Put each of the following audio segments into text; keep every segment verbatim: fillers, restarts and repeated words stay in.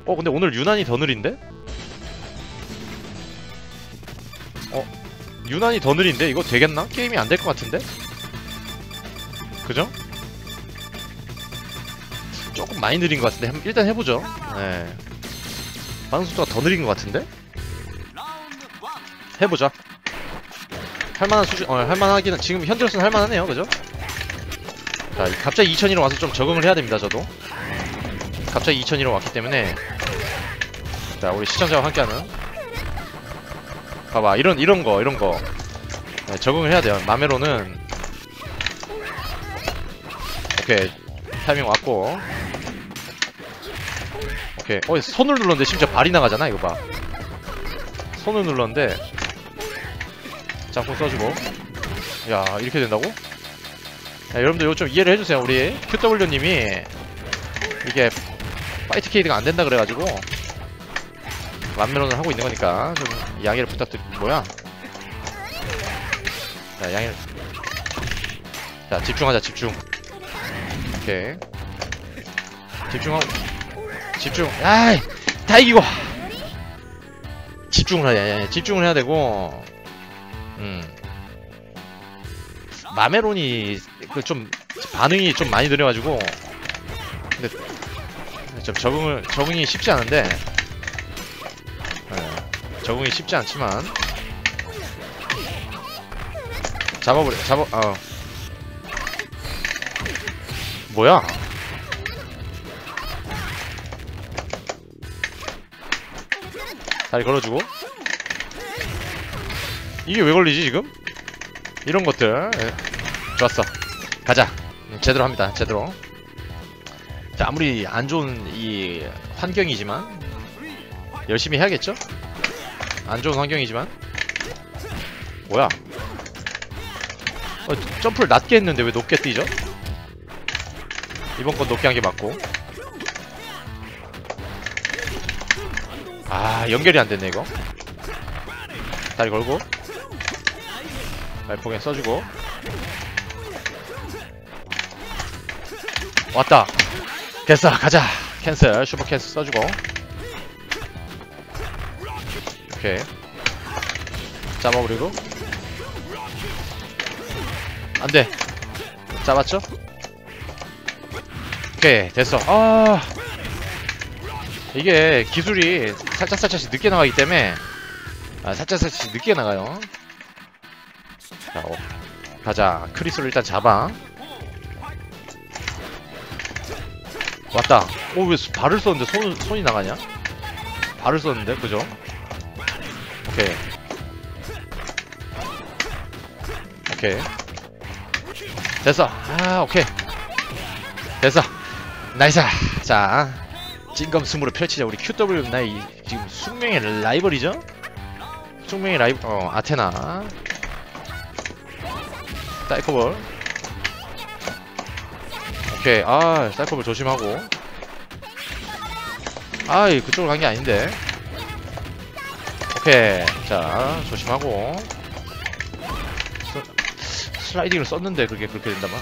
어 근데 오늘 유난히 더 느린데? 어 유난히 더 느린데? 이거 되겠나? 게임이 안 될 것 같은데? 그죠? 조금 많이 느린 것 같은데 일단 해보죠. 네. 반응 속도가 더 느린 것 같은데? 해보자. 할만한 수준, 어, 할만하기는, 지금 현재로서는 할만하네요, 그죠? 자, 갑자기 이천이로 와서 좀 적응을 해야 됩니다, 저도. 갑자기 이천이로 왔기 때문에. 자, 우리 시청자와 함께하는. 봐봐, 이런, 이런 거, 이런 거. 네, 적응을 해야 돼요. 마메로는. 오케이. 타이밍 왔고. 오케이. 어, 손을 눌렀는데 심지어 발이 나가잖아, 이거 봐. 손을 눌렀는데. 장풍 써주고. 야, 이렇게 된다고? 야, 여러분들 이거 좀 이해를 해주세요. 우리 큐더블유님이 이게 파이트 케이드가 안 된다 그래가지고 만면허를 하고 있는 거니까 좀 양해를 부탁드리. 뭐야? 자, 양해를. 자, 집중하자, 집중. 오케이. 집중하고. 집중. 아이, 다 이기고. 집중을 해야, 집중을 해야 되고. 음. 마메론이 그 좀 반응이 좀 많이 느려가지고 근데 좀 적응을 적응이 쉽지 않은데 네, 적응이 쉽지 않지만 잡아버려 잡아 어 뭐야? 다리 걸어주고. 이게 왜 걸리지 지금? 이런 것들. 예. 좋았어. 가자. 제대로 합니다. 제대로. 자, 아무리 안 좋은 이 환경이지만 열심히 해야겠죠? 안 좋은 환경이지만. 뭐야? 어, 점프를 낮게 했는데 왜 높게 뛰죠? 이번 건 높게 한 게 맞고. 아, 연결이 안 됐네 이거. 다리 걸고. 말폭에 써주고. 왔다. 됐어. 가자. 캔슬. 슈퍼 캔슬 써주고. 오케이. 잡아버리고. 안돼. 잡았죠? 오케이. 됐어. 아, 이게 기술이 살짝살짝씩 늦게 나가기 때문에 아, 살짝살짝씩 늦게 나가요. 자, 어. 가자. 크리스를 일단 잡아. 왔다. 오, 왜 발을 썼는데 손, 손이 나가냐? 발을 썼는데, 그죠? 오케이. 오케이. 됐어. 아, 오케이. 됐어. 나이스. 자, 찐검승부를 펼치자. 우리 큐더블유 나의 지금 숙명의 라이벌이죠? 숙명의 라이벌, 어, 아테나. 사이코볼. 오케이. 아, 사이코볼 조심하고. 아이, 그쪽으로 간 게 아닌데. 오케이. 자, 조심하고. 스, 슬라이딩을 썼는데 그게 그렇게 된다마.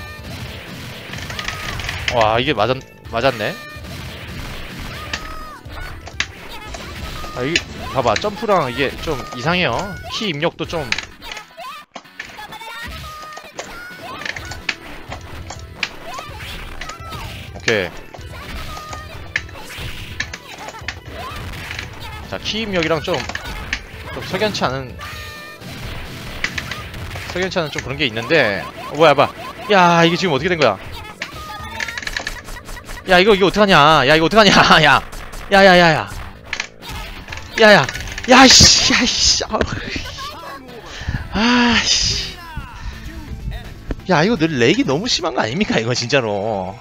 와, 이게 맞았, 맞았네. 아, 이게, 봐봐. 점프랑 이게 좀 이상해요. 키 입력도 좀. 오케이. 자, 키 입력이랑 좀, 좀 석연치 않은, 석연치 않은 좀 그런 게 있는데. 어, 뭐야, 봐. 야, 이게 지금 어떻게 된 거야? 야, 이거, 이거 어떡하냐? 야, 이거 어떡하냐? 야, 야, 야, 야, 야. 야, 야, 야, 씨, 야, 씨. 아, 씨. 야, 이거 렉이 너무 심한 거 아닙니까? 이거 진짜로.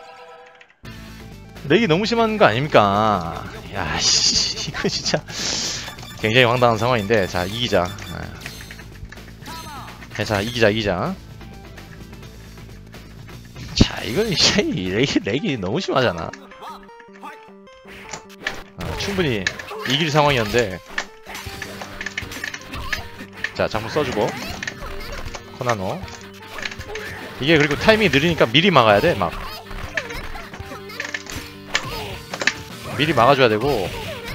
렉이 너무 심한 거 아닙니까? 야, 씨, 이거 진짜 굉장히 황당한 상황인데. 자, 이기자. 자, 이기자, 이기자. 자, 이건 이제 렉이, 렉이 너무 심하잖아. 아, 충분히 이길 상황이었는데. 자, 장풍 써주고. 코나노. 이게 그리고 타이밍이 느리니까 미리 막아야 돼, 막. 미리 막아줘야 되고.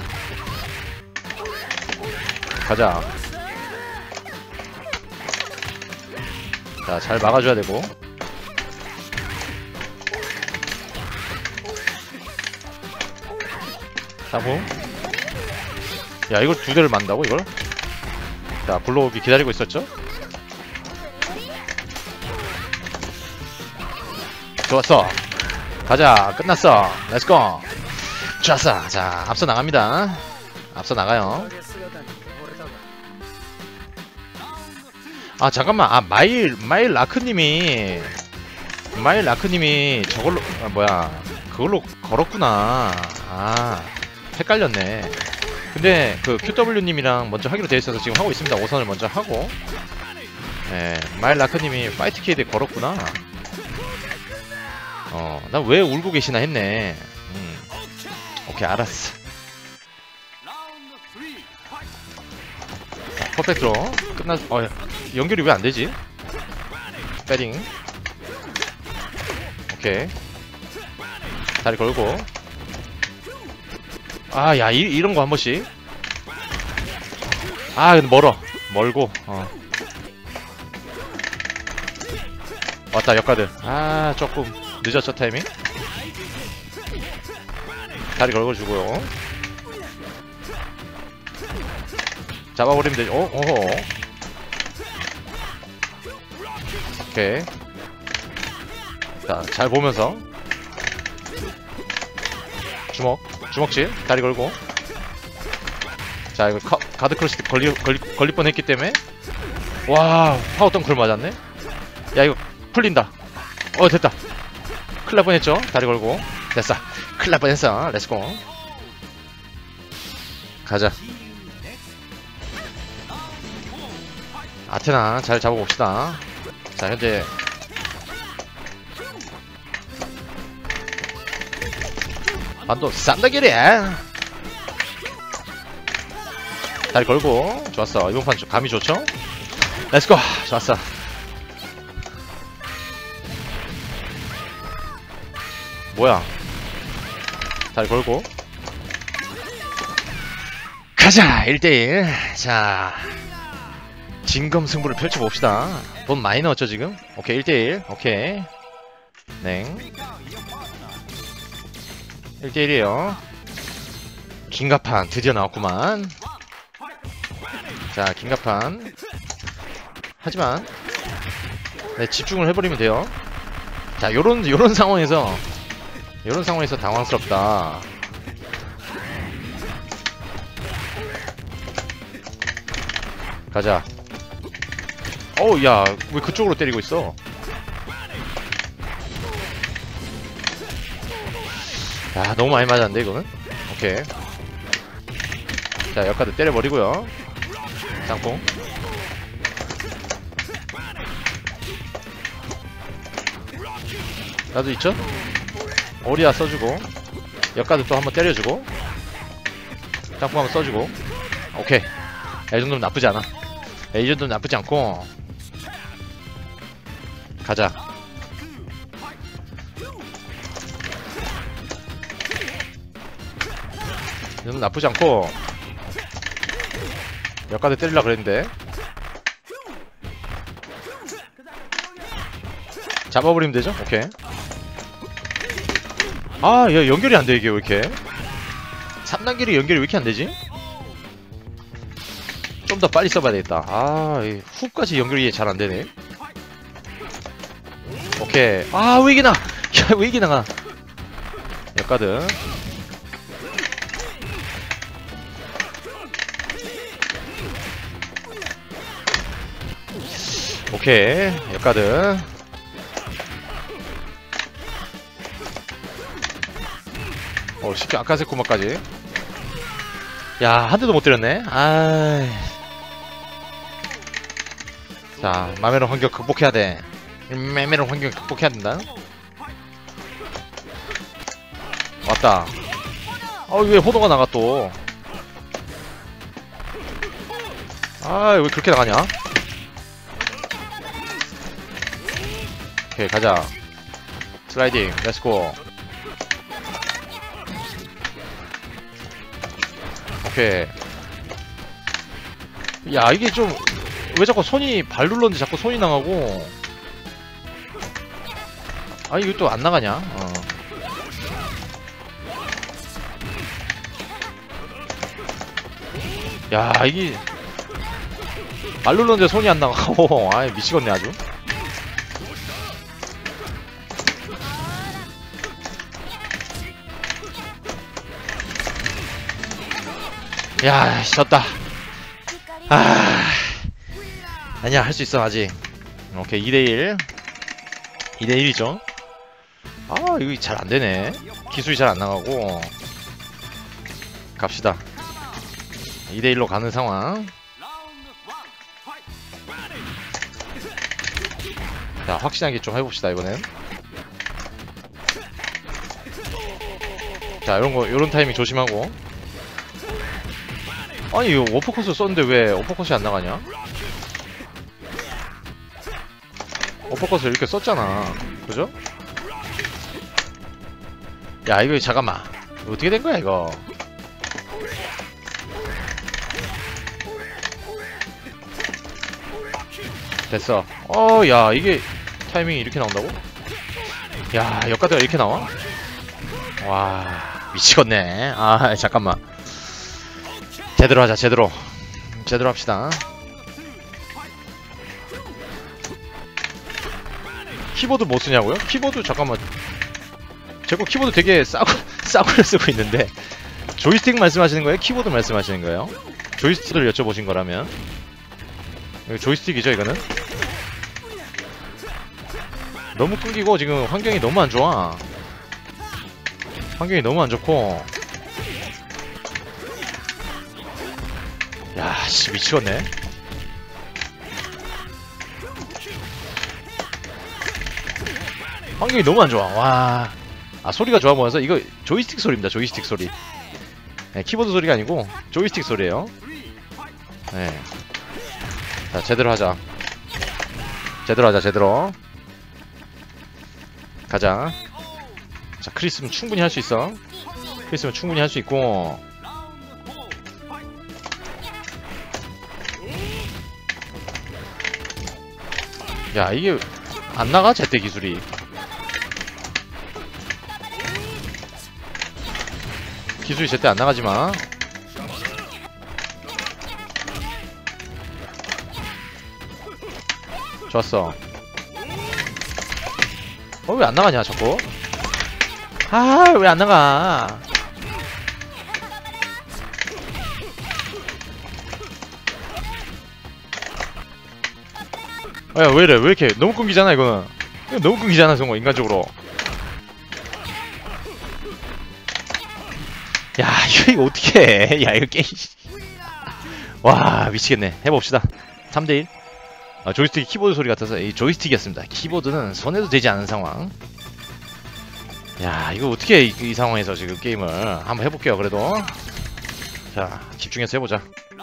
가자. 자, 잘 막아줘야 되고. 자부. 야, 이걸 두 대를 만다고 이걸? 자, 블록이 기다리고 있었죠? 좋았어. 가자. 끝났어. 렛츠고. 좋았어. 자, 앞서 나갑니다. 앞서 나가요. 아, 잠깐만. 아, 마일 마일 라크님이 마일 라크님이 저걸로 아, 뭐야 그걸로 걸었구나. 아, 헷갈렸네. 근데 그 큐더블유님이랑 먼저 하기로 돼 있어서 지금 하고 있습니다. 오 선을 먼저 하고. 예, 마일 라크님이 파이트 키드에 걸었구나. 어, 난 왜 울고 계시나 했네. 음. 오케이, 알았어. 퍼펙트로 끝났. 어, 연결이 왜 안 되지? 패딩. 오케이. 다리 걸고. 아, 야, 이, 이런 거 한 번씩. 아, 근데 멀어. 멀고. 어. 왔다, 역가드. 아, 조금 늦었죠, 타이밍? 다리 걸고 주고요. 잡아버리면 되죠. 어? 어허. 오케이. 자, 잘 보면서. 주먹. 주먹질. 다리 걸고. 자, 이거 카, 가드 크러시 걸리, 걸리, 걸릴 뻔 했기 때문에. 와, 파워 덩크를 맞았네? 야, 이거 풀린다. 어, 됐다. 큰일 날 뻔했죠? 다리 걸고. 됐어. 큰일 날 뻔했어. 렛츠고. 가자. 아테나 잘 잡아봅시다. 자, 현재 반도 싼다기래. 다리 걸고. 좋았어. 이번 판 감이 좋죠? 렛츠고. 좋았어. 뭐야, 다리 걸고. 가자. 일 대일. 자, 진검승부를 펼쳐봅시다. 돈 많이 넣었죠 지금? 오케이, 일 대일. 오케이. 냉. 일 대일이에요 긴가판 드디어 나왔구만. 자, 긴가판. 하지만 네, 집중을 해버리면 돼요. 자, 요런 요런 상황에서 요런 상황에서 당황스럽다. 가자. 어우, 야, 왜 그쪽으로 때리고 있어? 야, 너무 많이 맞았는데 이거는? 오케이. 자, 역가드 때려버리고요. 짱뽕. 나도 있죠? 오리아 써주고. 역가드 또 한번 때려주고. 짱뽕 한번 써주고. 오케이. 야, 이 정도면 나쁘지 않아. 야, 이 정도면 나쁘지 않고. 가자. 이 정도면 나쁘지 않고. 역가드 때리려고 그랬는데. 잡아버리면 되죠? 오케이. 아, 야, 연결이 안 돼, 이게 왜 이렇게. 삼 단계로 연결이 왜 이렇게 안 되지? 좀 더 빨리 써봐야 되겠다. 아, 훅까지 연결이 잘 안 되네. 오케이. 아, 왜 이게 나? 야, 왜 이게 나가? 역가드. 오케이. 역가드. 어, 쉽게 아까세 코마까지. 야, 한 대도 못 때렸네. 아이. 자, 마메론 환경 극복해야 돼. 메메론 환경 극복해야 된다. 왔다. 어, 왜 호도가 나가 또. 아, 왜 그렇게 나가냐? 오케이, 가자. 슬라이딩, 렛츠고. 오케이. 야 이게 좀 왜 자꾸 손이 발 눌렀는데 자꾸 손이 나가고. 아 이거 또 안 나가냐? 어. 야 이게 발 눌렀는데 손이 안 나가고. 아이 미치겠네 아주. 야 졌다. 아 아니야 할 수 있어 아직. 오케이 이 대일 이 대일이죠. 아 이거 잘 안되네. 기술이 잘 안나가고. 갑시다. 이 대일로 가는 상황. 자 확실하게 좀 해봅시다 이번엔. 자 요런거 요런 타이밍 조심하고. 아니 이거 어퍼컷을 썼는데 왜 어퍼컷이 안 나가냐? 어퍼컷을 이렇게 썼잖아. 그죠? 야 이거 잠깐만 이거 어떻게 된 거야 이거? 됐어. 어 야 이게 타이밍이 이렇게 나온다고? 야 역가드가 이렇게 나와? 와 미치겠네. 아 잠깐만. 제대로 하자 제대로. 제대로 합시다. 키보드 뭐 쓰냐고요? 키보드 잠깐만. 제거 키보드 되게 싸구 싸구려 쓰고 있는데. 조이스틱 말씀하시는 거예요? 키보드 말씀하시는 거예요? 조이스틱을 여쭤보신 거라면. 이거 조이스틱이죠 이거는? 너무 끊기고 지금 환경이 너무 안 좋아. 환경이 너무 안 좋고. 야 씨 미치겠네. 환경이 너무 안 좋아. 와. 아 소리가 좋아 보여서 이거 조이스틱 소리입니다. 조이스틱 소리. 네, 키보드 소리가 아니고 조이스틱 소리예요. 네. 자 제대로 하자. 제대로 하자 제대로. 가자. 자 크리스는 충분히 할 수 있어. 크리스는 충분히 할 수 있고. 야 이게 안 나가 제때 기술이. 기술이 제때 안 나가지마. 좋았어. 어 왜 안 나가냐 자꾸. 아 왜 안 나가. 야 왜이래 왜 이렇게 너무 끊기잖아 이거는. 이거 너무 끊기잖아 정말 인간적으로. 야 이거, 이거 어떻게 해. 야 이거 게임. 와 미치겠네. 해봅시다. 삼 대일. 아, 조이스틱이 키보드 소리 같아서 이 조이스틱이었습니다. 키보드는 손에도 되지 않은 상황. 야 이거 어떻게 이, 이 상황에서 지금 게임을 한번 해볼게요. 그래도 자 집중해서 해보자.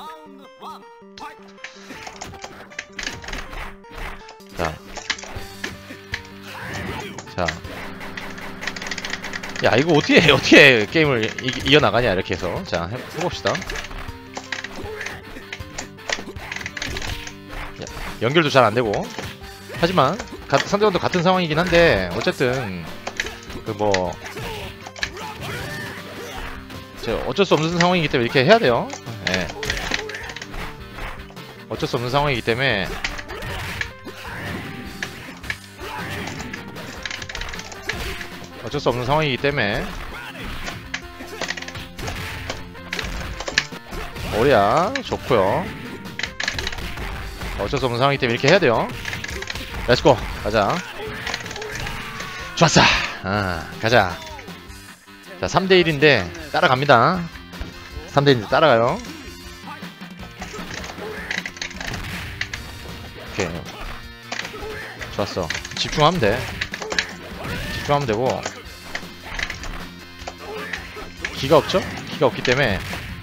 자, 자, 야 이거 어떻게 해, 어떻게 게임을 이, 이겨나가냐 이렇게 해서. 자 해, 해봅시다. 야, 연결도 잘 안되고. 하지만 가, 상대방도 같은 상황이긴 한데 어쨌든 그 뭐 어쩔 수 없는 상황이기 때문에 이렇게 해야 돼요. 예. 어쩔 수 없는 상황이기 때문에. 어쩔 수 없는 상황이기 때문에. 오리야 좋고요. 어쩔 수 없는 상황이기 때문에 이렇게 해야 돼요. 렛츠고 가자. 좋았어. 아 가자. 자 삼 대일인데 따라갑니다. 삼 대일인데 따라가요. 오케이 좋았어. 집중하면 돼. 집중하면 되고. 기가 없죠? 기가 없기 때문에.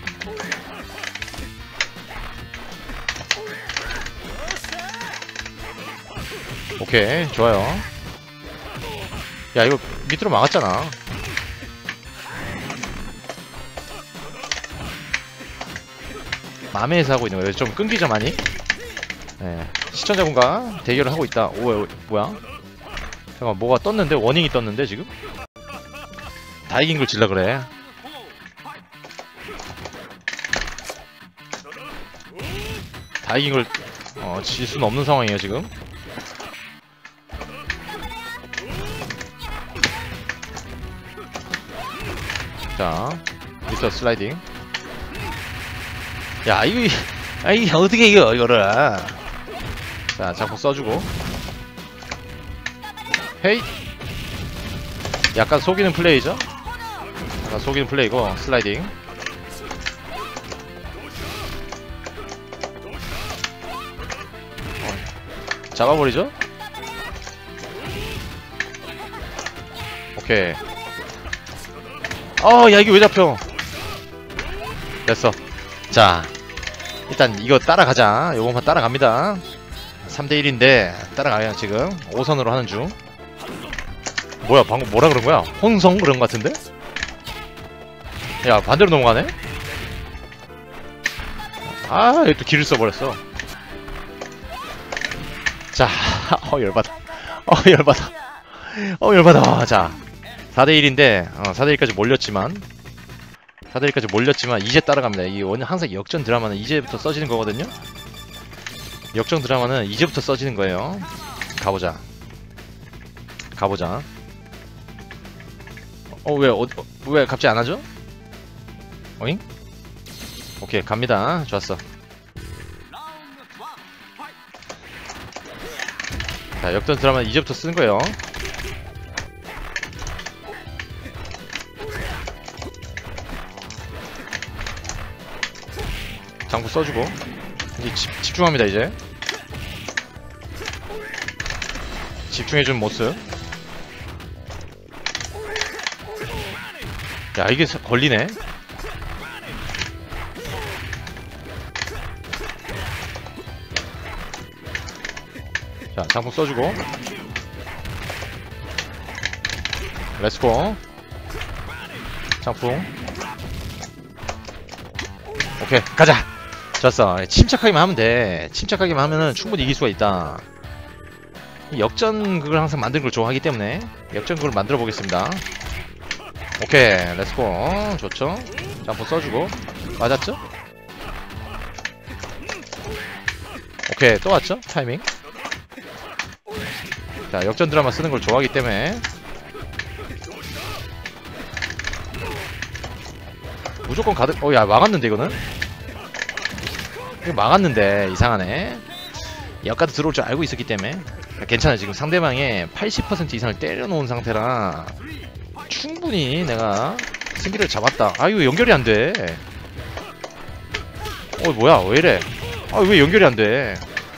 오케이 좋아요. 야 이거 밑으로 막았잖아. 맘에서 하고 있는 거예요. 좀 끊기죠 많이. 네. 시청자분과 대결을 하고 있다. 오, 뭐야? 잠깐 뭐가 떴는데? 워닝이 떴는데 지금? 다 이긴 걸 질라 그래. 다 이긴 걸 어, 질 수는 없는 상황이에요 지금. 자, 미스터 슬라이딩. 야, 이거, 아, 이게 어떻게 이겨, 이거를. 자, 자꾸 써주고. 헤이! 약간 속이는 플레이죠? 약간 속이는 플레이고, 슬라이딩. 어, 잡아버리죠? 오케이. 어, 야, 이게 왜 잡혀? 됐어. 자, 일단 이거 따라가자. 요번만 따라갑니다. 삼 대 일인데 따라가요. 지금 오 선으로 하는 중. 뭐야, 방금 뭐라 그런 거야? 혼성 그런 거 같은데? 야, 반대로 넘어가네? 아, 여기 또 길을 써버렸어. 자, 어, 열받아. 어, 열받아. 어, 열받아. 자, 사 대 일인데 어, 사 대 일까지 몰렸지만 사 대 일까지 몰렸지만 이제 따라갑니다. 이 원 항상 역전 드라마는 이제부터 써지는 거거든요. 역전 드라마는 이제부터 써지는 거예요. 가보자. 가보자. 어, 왜, 어, 왜 갑자기 안 하죠? 어잉? 오케이, 갑니다. 좋았어. 자, 역전 드라마는 이제부터 쓰는 거예요. 장구 써주고 이제 집, 집중합니다. 이제 집중해주는 모습. 야, 이게 서, 걸리네. 자, 장구 써주고 렛츠고. 장풍. 오케이, 가자. 좋았어. 침착하게만 하면 돼. 침착하게만 하면은 충분히 이길 수가 있다. 역전 그걸 항상 만드는 걸 좋아하기 때문에 역전 그걸 만들어 보겠습니다. 오케이, 렛츠고. 좋죠. 점프 써주고. 맞았죠? 오케이, 또 왔죠? 타이밍. 자, 역전 드라마 쓰는 걸 좋아하기 때문에 무조건 가득. 어, 야, 막았는데 이거는? 이거 막았는데 이상하네. 역가드 들어올 줄 알고 있었기 때문에 괜찮아. 지금 상대방의 팔십 퍼센트 이상을 때려놓은 상태라 충분히 내가 승기를 잡았다. 아, 이거 연결이 안 돼. 어, 뭐야, 왜 이래? 아, 왜 연결이 안 돼?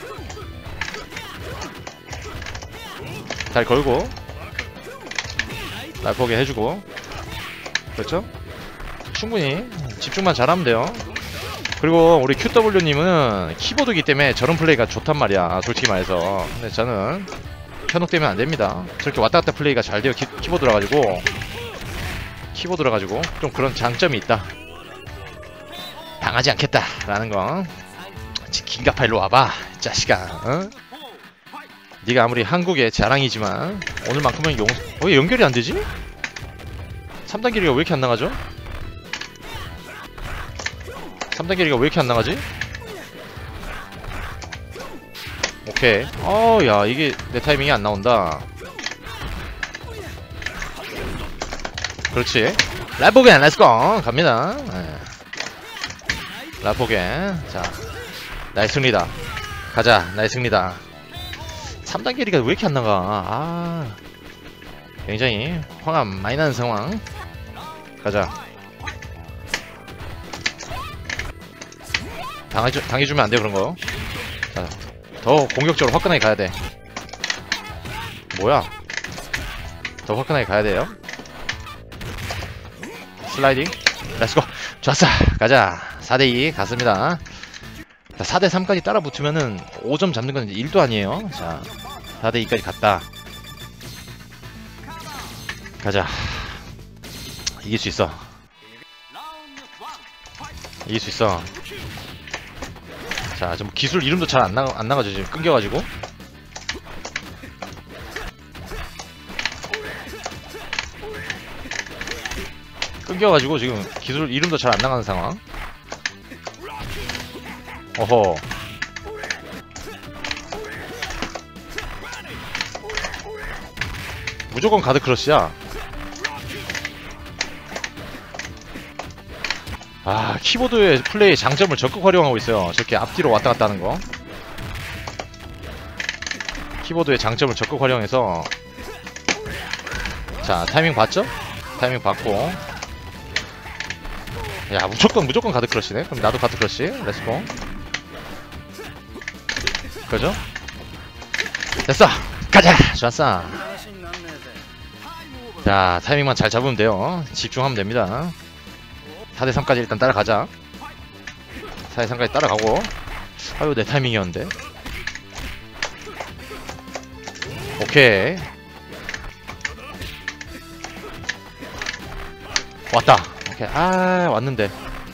잘 걸고 날 보게 해주고. 그렇죠? 충분히 집중만 잘하면 돼요. 그리고 우리 큐더블유님은 키보드이기 때문에 저런 플레이가 좋단 말이야, 솔직히 말해서. 근데 저는 현혹되면 안됩니다. 저렇게 왔다갔다 플레이가 잘 돼요. 키, 키보드라 가지고 키보드라 가지고 좀 그런 장점이 있다. 당하지 않겠다 라는 거. 긴가파 일로 와봐, 자식아. 어? 네가 아무리 한국의 자랑이지만 오늘만큼은 용... 어, 왜 연결이 안되지? 삼 단 길이가 왜 이렇게 안나가죠? 삼 단 길이가 왜 이렇게 안나가지? 오케이. 어, 야, 이게 내 타이밍이 안 나온다. 그렇지. 라포겐 렛츠고. 갑니다. 네. 라포겐. 자, 나의 승리다. 가자, 나의 승리다. 삼 단 길이가 왜 이렇게 안 나가? 아, 굉장히 화가 많이 나는 상황. 가자. 당해주, 당해주면 안 돼, 그런 거. 자, 더 공격적으로 화끈하게 가야 돼. 뭐야? 더 화끈하게 가야 돼요. 슬라이딩. 렛츠고. 좋았어. 가자. 사 대 이 갔습니다. 자, 사 대 삼까지 따라 붙으면은 오 점 잡는 건 일도 아니에요. 자, 사 대 이까지 갔다. 가자. 이길 수 있어. 이길 수 있어. 자, 지금 기술 이름도 잘 안 나가, 안 나가죠. 지금 끊겨가지고. 끊겨가지고 지금 기술 이름도 잘 안 나가는 상황. 어허. 무조건 가드 크러쉬야. 아, 키보드의 플레이의 장점을 적극 활용하고 있어요. 저렇게 앞뒤로 왔다 갔다 하는 거. 키보드의 장점을 적극 활용해서. 자, 타이밍 봤죠? 타이밍 봤고. 야, 무조건 무조건 가드 크러쉬네. 그럼 나도 가드 크러쉬. 렛츠고. 그죠? 됐어! 가자! 좋았어. 자, 타이밍만 잘 잡으면 돼요. 집중하면 됩니다. 사 대 삼까지 일단 따라가자. 사 대 삼까지 따라가고. 아유, 내 타이밍이었는데. 오케이. 왔다. 오케이. 아, 왔는데.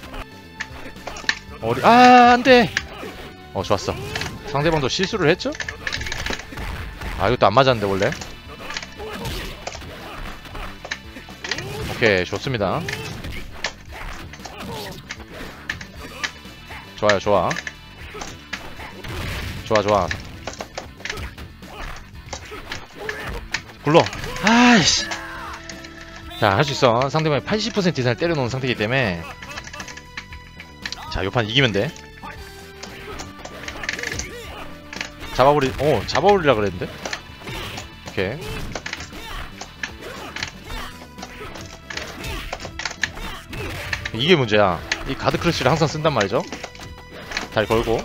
어리, 아, 안 돼! 어, 좋았어. 상대방도 실수를 했죠? 아, 이것도 안 맞았는데, 원래. 오케이, 좋습니다. 좋아요, 좋아. 좋아, 좋아. 굴러. 아이씨. 자, 할 수 있어. 상대방이 팔십 퍼센트 이상을 때려놓은 상태이기 때문에. 자, 요 판 이기면 돼. 잡아버리, 오, 잡아버리라 그랬는데? 오케이. 이게 문제야. 이 가드 크러쉬를 항상 쓴단 말이죠. 다리 걸고.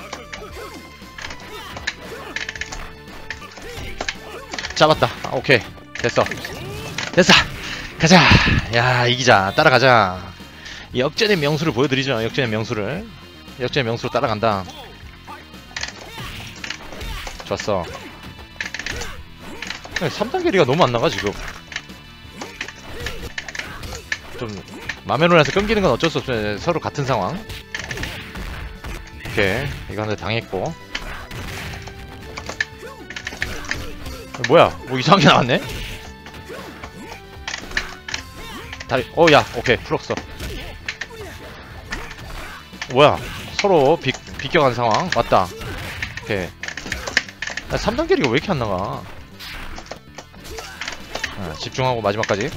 잡았다. 아, 오케이. 됐어. 됐어! 가자! 야, 이기자. 따라가자. 역전의 명수를 보여드리죠. 역전의 명수를. 역전의 명수로 따라간다. 좋았어. 삼 단 게리가 너무 안 나가, 지금. 좀, 마메로 해서 끊기는 건 어쩔 수 없어요. 서로 같은 상황. 오케이. 이거 한 대 당했고. 뭐야? 뭐 이상하게 나왔네? 다리, 어, 야, 오케이. 풀었어. 뭐야? 서로 비, 비껴간 상황. 왔다. 오케이. 야, 삼 단 게리가 왜 이렇게 안 나가? 아, 집중하고 마지막까지.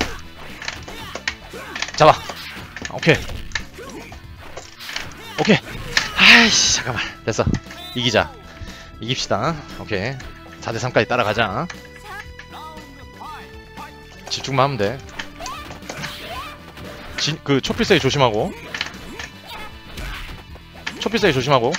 잡아! 오케이. 오케이. 아이씨, 잠깐만. 됐어. 이기자. 이깁시다. 오케이. 사 대 삼까지 따라가자. 집중만 하면 돼. 진, 그, 초필사기 조심하고. 초필사기 조심하고.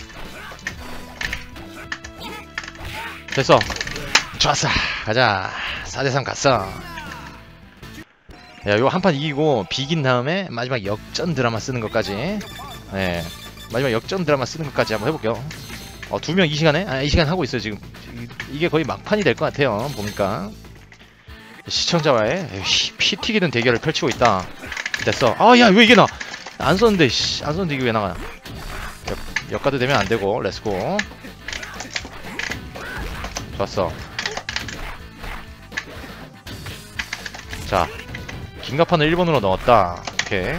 됐어. 좋았어. 가자. 사 대 삼 갔어. 야, 이거 한 판 이기고 비긴 다음에 마지막 역전 드라마 쓰는 것까지. 네. 마지막 역전 드라마 쓰는 것까지 한번 해볼게요. 어, 두 명 이 시간에? 아, 이 시간 하고 있어요, 지금. 이게 거의 막판이 될 것 같아요, 보니까. 시청자와의 피 튀기는 대결을 펼치고 있다. 됐어. 아, 야, 왜 이게 나? 안 썼는데, 씨. 안 썼는데 이게 왜 나가? 역, 역가드 되면 안 되고, 렛츠고. 좋았어. 자. 긴가판을 일 번으로 넣었다. 오케이.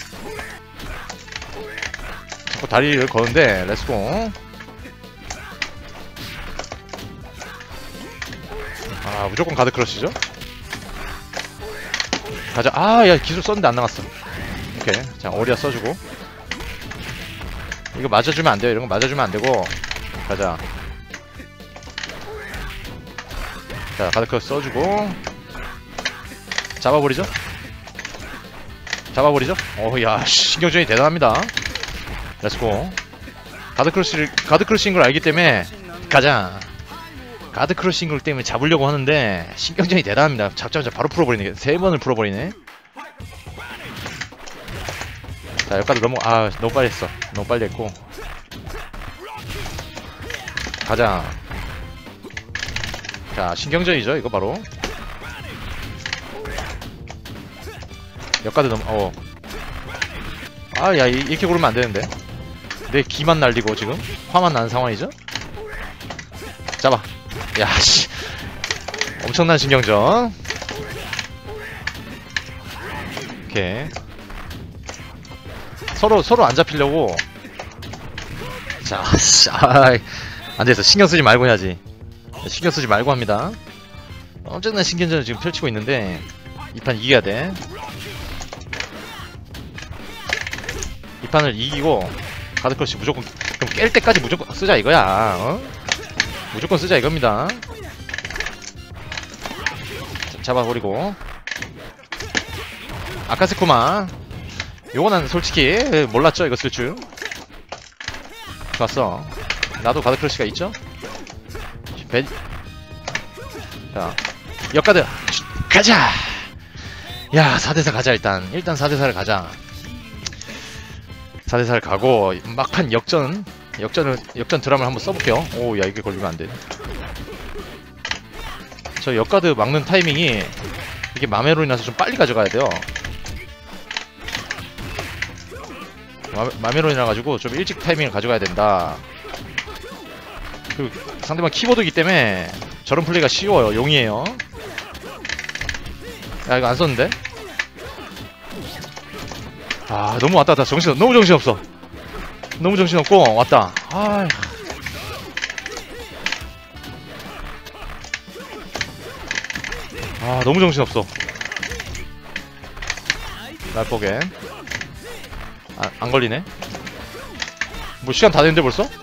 자꾸 다리를 거는데, 렛츠고. 아, 무조건 가드 크러쉬죠? 가자. 아, 야, 기술 썼는데 안 나갔어. 오케이. 자, 오리아 써주고. 이거 맞아주면 안 돼요. 이런 거 맞아주면 안 되고. 가자. 자, 가드 크러쉬 써주고. 잡아버리죠? 잡아버리죠? 어우, 야, 신경전이 대단합니다. 렛츠고. 가드 크러쉬를, 가드 크러쉬인 걸 알기 때문에, 가자. 가드 크러쉬인 걸 때문에 잡으려고 하는데, 신경전이 대단합니다. 잡자마자 바로 풀어버리네. 세 번을 풀어버리네. 자, 여기까지 너무, 아, 너무 빨리 했어. 너무 빨리 했고. 가자. 자, 신경전이죠, 이거 바로. 역가드 너무, 어. 아, 야, 이, 이렇게 고르면 안 되는데. 내 기만 날리고 지금 화만 나는 상황이죠? 잡아. 야씨, 엄청난 신경전. 오케이. 서로 서로 안 잡히려고. 자, 씨, 아, 안 돼서 신경 쓰지 말고 해야지. 신경 쓰지 말고 합니다. 엄청난 신경전을 지금 펼치고 있는데 이 판 이겨야 돼. 이 판을 이기고 가드크러쉬 무조건, 그럼 깰 때까지 무조건 쓰자 이거야. 어? 무조건 쓰자 이겁니다. 잡아버리고. 아카세쿠마, 요거는 솔직히 몰랐죠 이거 쓸줄. 좋았어. 나도 가드크러쉬가 있죠. 배... 자, 역가드 가자. 야, 사 대 사 가자. 일단 일단 사 대 사를 가자. 사 대 사를 가고 막판 역전, 역전을 역전 드라마를 한번 써볼게요. 오, 야, 이게 걸리면 안 돼. 저 역가드 막는 타이밍이 이게 마메로 인해서 좀 빨리 가져가야 돼요. 마, 마메로 인해가지고 좀 일찍 타이밍을 가져가야 된다. 그 상대방 키보드이기 때문에 저런 플레이가 쉬워요. 용이에요. 야, 이거 안 썼는데? 아, 너무 왔다 갔다. 정신, 너무 정신없어. 너무 정신없고 왔다. 아, 아, 너무 정신없어. 날포겐. 아, 안 걸리네. 뭐 시간 다 됐는데 벌써?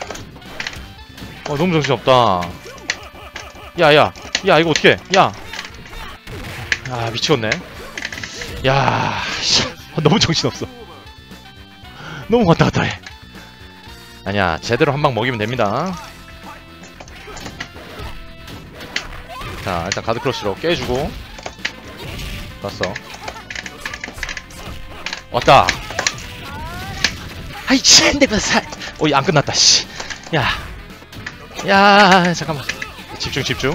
어, 너무 정신없다. 야야, 야, 이거 어떡해. 야, 아, 미치겠네. 야, 씨, 너무 정신없어. 너무 왔다 갔다 해. 아니야, 제대로 한 방 먹이면 됩니다. 자, 일단 가드크러쉬로 깨주고. 왔어. 왔다. 아이, 씨, 내가 살. 어이, 안 끝났다, 씨. 야, 야, 잠깐만. 집중, 집중.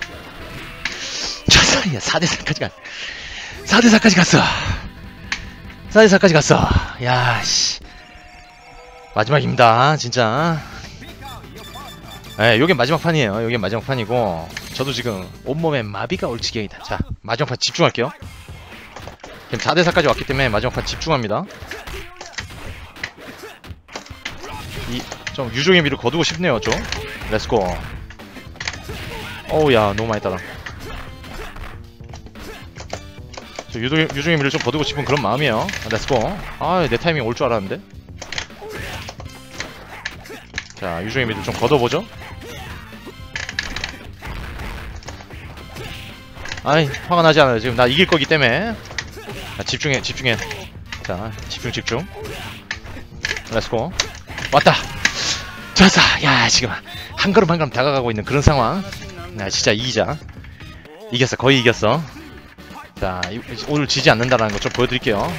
야, 사 대 사까지 가. 사 대 사까지 갔어. 사 대 사까지 갔어. 야, 씨. 마지막입니다, 진짜. 예, 요게 마지막 판이에요. 요게 마지막 판이고, 저도 지금 온몸에 마비가 올 지경이다. 자, 마지막 판 집중할게요. 지금 사 대 사까지 왔기 때문에 마지막 판 집중합니다. 이, 좀 유종의 미를 거두고 싶네요, 좀. 렛츠고. 어우, 야, 너무 많이 따라. 저 유종의, 유종의 미를 좀 거두고 싶은 그런 마음이에요. 렛츠고. 아, 내 타이밍 올 줄 알았는데. 자, 유종의 미를 좀 걷어보죠. 아이, 화가 나지 않아요. 지금 나 이길 거기 때문에. 자, 집중해, 집중해. 자, 집중, 집중. 렛츠고. 왔다! 좋았어! 야, 지금 한 걸음 한 걸음 다가가고 있는 그런 상황. 야, 진짜 이기자. 이겼어, 거의 이겼어. 자, 오늘 지지 않는다라는 거 좀 보여드릴게요.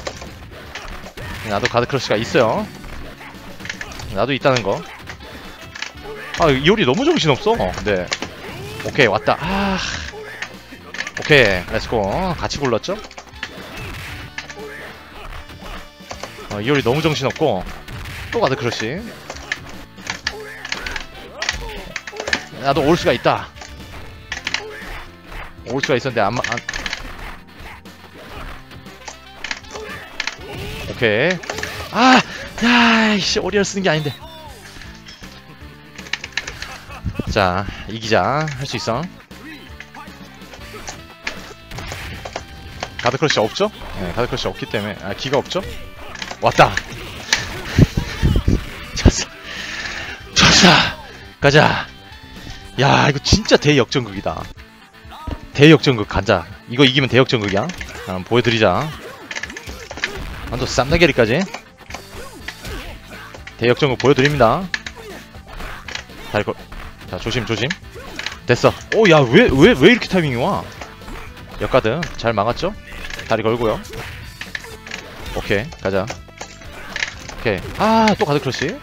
나도 가드크러쉬가 있어요. 나도 있다는 거. 아, 이효리 너무 정신없어. 어, 네. 오케이, 왔다. 아, 오케이, 렛츠고. 같이 굴렀죠? 어, 이효리 너무 정신없고. 또 가드크러쉬. 나도 올 수가 있다. 올 수가 있었는데 안, 안... 오케이. 아! 야이씨, 오리알 쓰는 게 아닌데. 자, 이기자. 할 수 있어. 가드크러쉬 없죠? 네, 가드크러쉬 없기 때문에. 아, 기가 없죠? 왔다! 졌어. 졌어! 가자! 야, 이거 진짜 대역전극이다. 대역전극 가자. 이거 이기면 대역전극이야. 한번 보여드리자. 완전 쌈다게리까지 대역전극 보여드립니다. 다리 걸. 자, 조심 조심. 됐어. 오, 야, 왜 왜 왜 이렇게 타이밍이 와? 역가드 잘 막았죠? 다리 걸고요. 오케이, 가자. 오케이. 아, 또 가드크러쉬.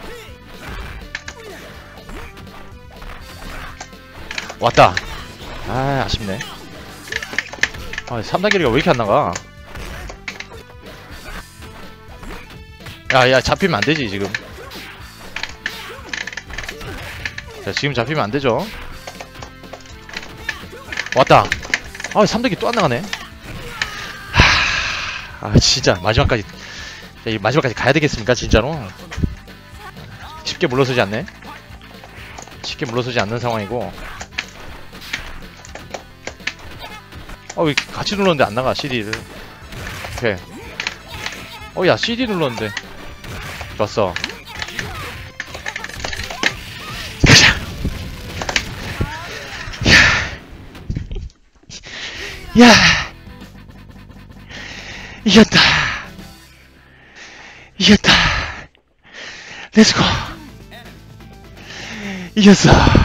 왔다. 아, 아쉽네. 아, 삼 단계리가 왜 이렇게 안 나가? 야, 야, 잡히면 안 되지, 지금. 자, 지금 잡히면 안 되죠. 왔다. 아, 삼대기 또 안 나가네. 하... 아, 진짜 마지막까지. 자, 이 마지막까지 가야 되겠습니까, 진짜로? 쉽게 물러서지 않네. 쉽게 물러서지 않는 상황이고. 어, 왜 같이 눌렀는데 안 나가, 씨디를. 오케이. 어, 야, 씨디 눌렀는데. 좋았어. 가자. 야. 야. 이겼다. 이겼다. 렛츠고. 이겼어.